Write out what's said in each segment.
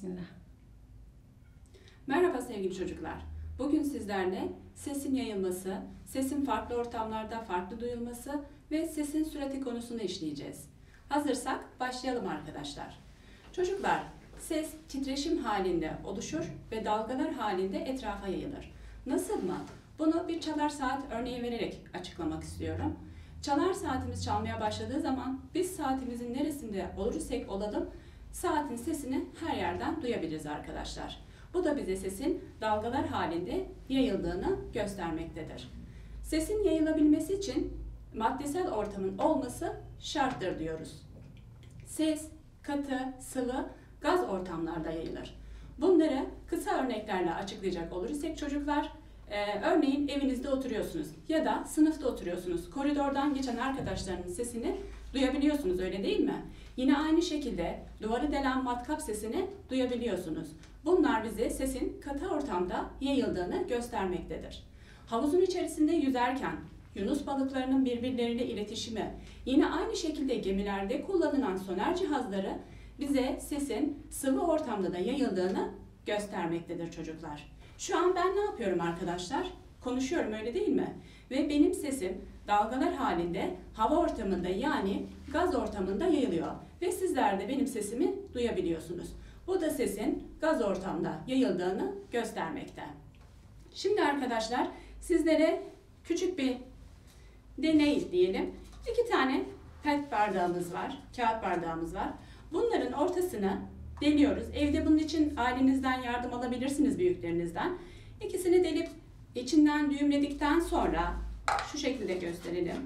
Bismillah. Merhaba sevgili çocuklar. Bugün sizlerle sesin yayılması, sesin farklı ortamlarda farklı duyulması ve sesin sürati konusunu işleyeceğiz. Hazırsak başlayalım arkadaşlar. Çocuklar, ses titreşim halinde oluşur ve dalgalar halinde etrafa yayılır. Nasıl mı? Bunu bir çalar saat örneği vererek açıklamak istiyorum. Çalar saatimiz çalmaya başladığı zaman biz saatimizin neresinde olursak olalım saatin sesini her yerden duyabiliriz arkadaşlar. Bu da bize sesin dalgalar halinde yayıldığını göstermektedir. Sesin yayılabilmesi için maddesel ortamın olması şarttır diyoruz. Ses, katı, sıvı, gaz ortamlarda yayılır. Bunları kısa örneklerle açıklayacak olursak çocuklar, örneğin evinizde oturuyorsunuz ya da sınıfta oturuyorsunuz. Koridordan geçen arkadaşlarının sesini duyabiliyorsunuz, öyle değil mi? Yine aynı şekilde duvarı delen matkap sesini duyabiliyorsunuz. Bunlar bize sesin katı ortamda yayıldığını göstermektedir. Havuzun içerisinde yüzerken yunus balıklarının birbirleriyle iletişimi, yine aynı şekilde gemilerde kullanılan sonar cihazları bize sesin sıvı ortamda da yayıldığını göstermektedir çocuklar. Şu an ben ne yapıyorum arkadaşlar? Konuşuyorum, öyle değil mi? Ve benim sesim dalgalar halinde hava ortamında yani gaz ortamında yayılıyor. Ve sizler de benim sesimi duyabiliyorsunuz. Bu da sesin gaz ortamda yayıldığını göstermekte. Şimdi arkadaşlar sizlere küçük bir deney diyelim. 2 tane pet bardağımız var, kağıt bardağımız var. Bunların ortasını deliyoruz. Evde bunun için ailenizden yardım alabilirsiniz, büyüklerinizden. İkisini delip içinden düğümledikten sonra şu şekilde gösterelim.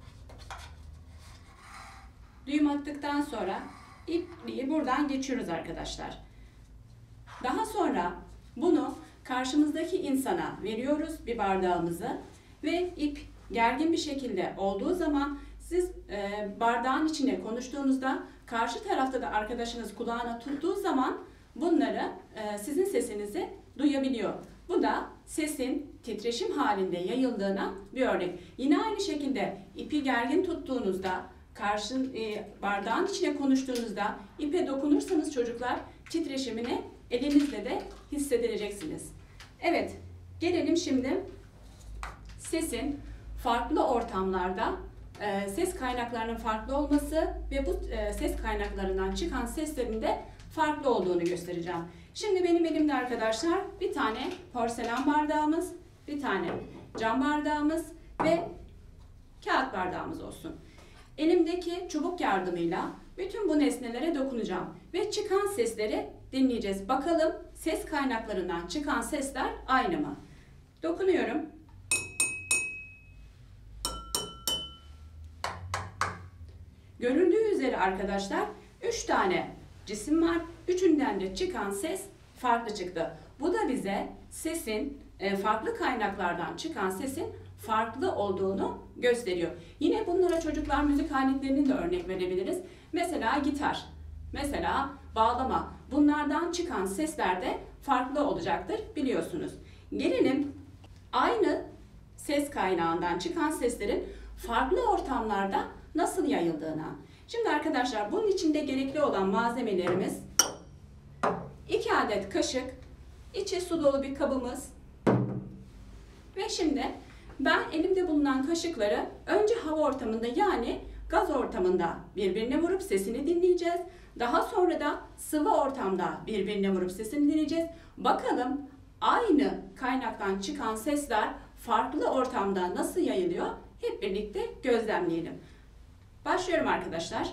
Düğüm attıktan sonra ipliği buradan geçiyoruz arkadaşlar. Daha sonra bunu karşımızdaki insana veriyoruz, bir bardağımızı, ve ip gergin bir şekilde olduğu zaman siz bardağın içine konuştuğunuzda karşı tarafta da arkadaşınız kulağına tuttuğu zaman bunları sizin sesinizi duyabiliyor. Bu da sesin titreşim halinde yayıldığına bir örnek. Yine aynı şekilde ipi gergin tuttuğunuzda, bardağın içine konuştuğunuzda ipe dokunursanız çocuklar titreşimini elinizle de hissedeceksiniz. Evet, gelelim şimdi sesin farklı ortamlarda ses kaynaklarının farklı olması ve bu ses kaynaklarından çıkan seslerin de farklı olduğunu göstereceğim. Şimdi benim elimde arkadaşlar bir tane porselen bardağımız, bir tane cam bardağımız ve kağıt bardağımız olsun. Elimdeki çubuk yardımıyla bütün bu nesnelere dokunacağım ve çıkan sesleri dinleyeceğiz. Bakalım ses kaynaklarından çıkan sesler aynı mı? Dokunuyorum. Görüldüğü üzere arkadaşlar 3 tane cisim var. Üçünden de çıkan ses farklı çıktı. Bu da bize sesin farklı kaynaklardan çıkan sesin farklı olduğunu gösteriyor. Yine bunlara çocuklar müzik aletlerinin de örnek verebiliriz. Mesela gitar, mesela bağlama. Bunlardan çıkan sesler de farklı olacaktır biliyorsunuz. Gelelim aynı ses kaynağından çıkan seslerin farklı ortamlarda nasıl yayıldığına. Şimdi arkadaşlar bunun içinde gerekli olan malzemelerimiz 2 adet kaşık, içi su dolu bir kabımız ve şimdi ben elimde bulunan kaşıkları önce hava ortamında yani gaz ortamında birbirine vurup sesini dinleyeceğiz. Daha sonra da sıvı ortamda birbirine vurup sesini dinleyeceğiz. Bakalım aynı kaynaktan çıkan sesler farklı ortamda nasıl yayılıyor? Hep birlikte gözlemleyelim. Başlıyorum arkadaşlar.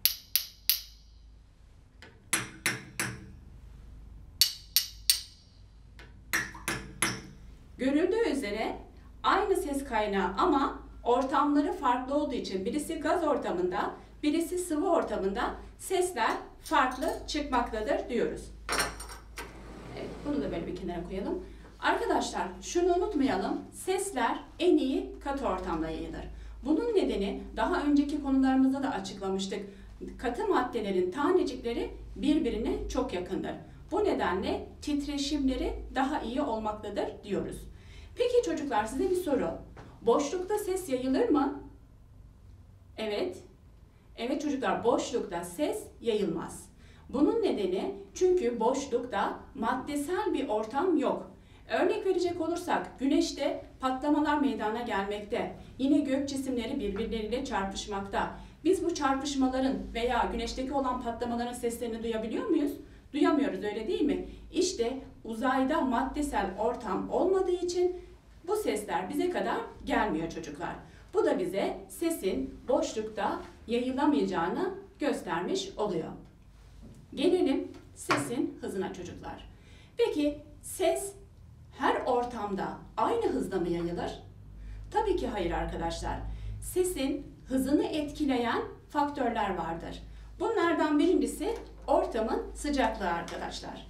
Görüldüğü üzere aynı ses kaynağı ama ortamları farklı olduğu için birisi gaz ortamında, birisi sıvı ortamında sesler farklı çıkmaktadır diyoruz. Evet, bunu da böyle bir kenara koyalım. Arkadaşlar şunu unutmayalım, sesler en iyi katı ortamda yayılır. Bunun nedeni daha önceki konularımızda da açıklamıştık. Katı maddelerin tanecikleri birbirine çok yakındır. Bu nedenle titreşimleri daha iyi olmaktadır diyoruz. Peki çocuklar, size bir soru. Boşlukta ses yayılır mı? Evet. Evet çocuklar, boşlukta ses yayılmaz. Bunun nedeni çünkü boşlukta maddesel bir ortam yok. Örnek verecek olursak güneşte patlamalar meydana gelmekte. Yine gök cisimleri birbirleriyle çarpışmakta. Biz bu çarpışmaların veya güneşteki olan patlamaların seslerini duyabiliyor muyuz? Duyamıyoruz, öyle değil mi? İşte uzayda maddesel ortam olmadığı için bu sesler bize kadar gelmiyor çocuklar. Bu da bize sesin boşlukta yayılamayacağını göstermiş oluyor. Gelelim sesin hızına çocuklar. Peki ses her ortamda aynı hızda mı yayılır? Tabii ki hayır arkadaşlar. Sesin hızını etkileyen faktörler vardır. Bunlardan birincisi ortamın sıcaklığı arkadaşlar.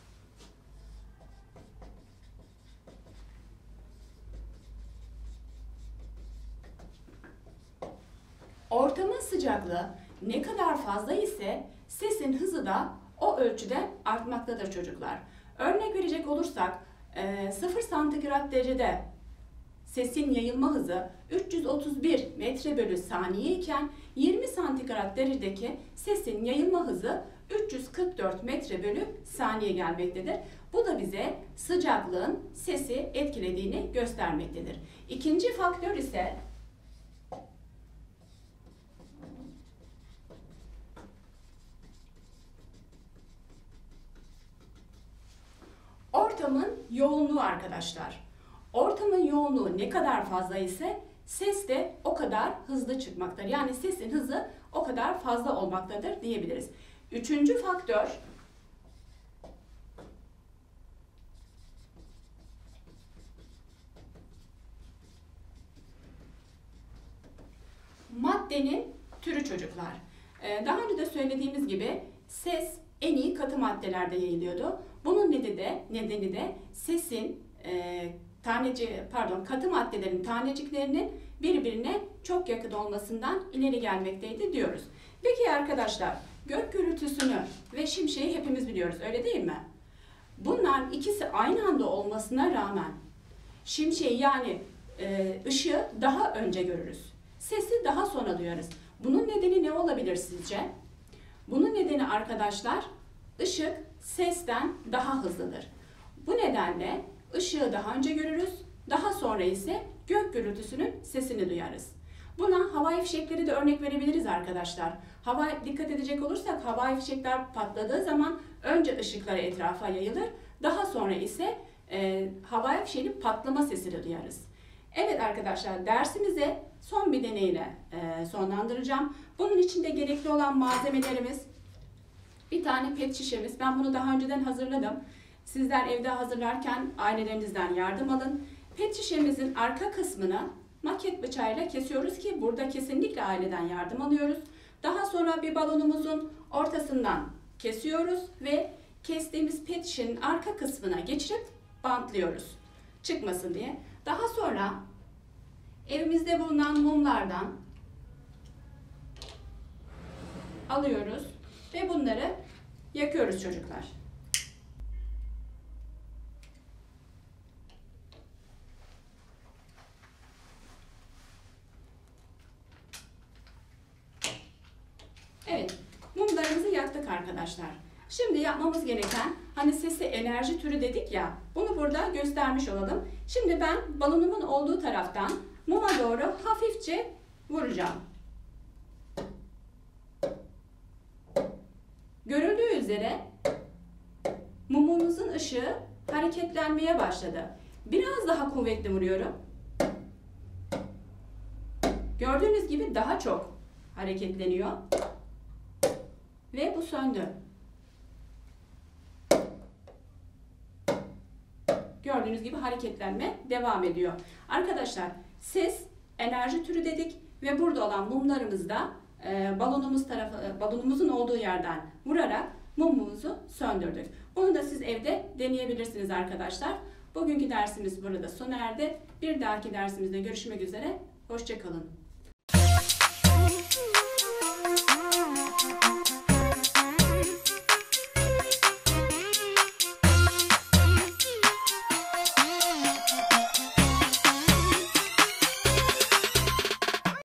Ortamın sıcaklığı ne kadar fazla ise sesin hızı da o ölçüde artmaktadır çocuklar. Örnek verecek olursak 0 santigrat derecede sesin yayılma hızı 331 metre bölü saniye iken 20 santigrat derecedeki sesin yayılma hızı 344 metre bölü saniye gelmektedir. Bu da bize sıcaklığın sesi etkilediğini göstermektedir. İkinci faktör ise ortamın yoğunluğu arkadaşlar. Ortamın yoğunluğu ne kadar fazla ise ses de o kadar hızlı çıkmaktadır. Yani sesin hızı o kadar fazla olmaktadır diyebiliriz. Üçüncü faktör maddenin türü çocuklar. Daha önce de söylediğimiz gibi ses en iyi katı maddelerde yayılıyordu. Bunun nedeni de sesin katı maddelerin taneciklerinin birbirine çok yakın olmasından ileri gelmekteydi diyoruz. Peki arkadaşlar, gök gürültüsünü ve şimşeği hepimiz biliyoruz, öyle değil mi? Bunlar ikisi aynı anda olmasına rağmen şimşeği yani ışığı daha önce görürüz. Sesi daha sonra duyarız. Bunun nedeni ne olabilir sizce? Bunun nedeni arkadaşlar, ışık sesten daha hızlıdır. Bu nedenle ışığı daha önce görürüz, daha sonra ise gök gürültüsünün sesini duyarız. Buna havai fişekleri de örnek verebiliriz arkadaşlar. Dikkat edecek olursak havai fişekler patladığı zaman önce ışıkları etrafa yayılır, daha sonra ise havai fişeğin patlama sesini duyarız. Evet arkadaşlar, dersimize son bir deneyle sonlandıracağım. Bunun için de gerekli olan malzemelerimiz bir tane pet şişemiz. Ben bunu daha önceden hazırladım. Sizler evde hazırlarken ailelerinizden yardım alın. Pet şişemizin arka kısmını maket bıçağıyla kesiyoruz ki burada kesinlikle aileden yardım alıyoruz. Daha sonra bir balonumuzun ortasından kesiyoruz ve kestiğimiz pet şişenin arka kısmına geçirip bantlıyoruz çıkmasın diye. Daha sonra evimizde bulunan mumlardan alıyoruz ve bunları yakıyoruz çocuklar. Evet, mumlarımızı yaktık arkadaşlar. Şimdi yapmamız gereken, hani sesi enerji türü dedik ya, bunu burada göstermiş olalım. Şimdi ben balonumun olduğu taraftan muma doğru hafifçe vuracağım. Görüldüğü üzere mumumuzun ışığı hareketlenmeye başladı. Biraz daha kuvvetli vuruyorum. Gördüğünüz gibi daha çok hareketleniyor. Ve bu söndü. Gördüğünüz gibi hareketlenme devam ediyor. Arkadaşlar, ses enerji türü dedik ve burada olan mumlarımızı da balonumuzun olduğu yerden vurarak mumumuzu söndürdük. Bunu da siz evde deneyebilirsiniz arkadaşlar. Bugünkü dersimiz burada sona erdi. Bir dahaki dersimizde görüşmek üzere. Hoşça kalın.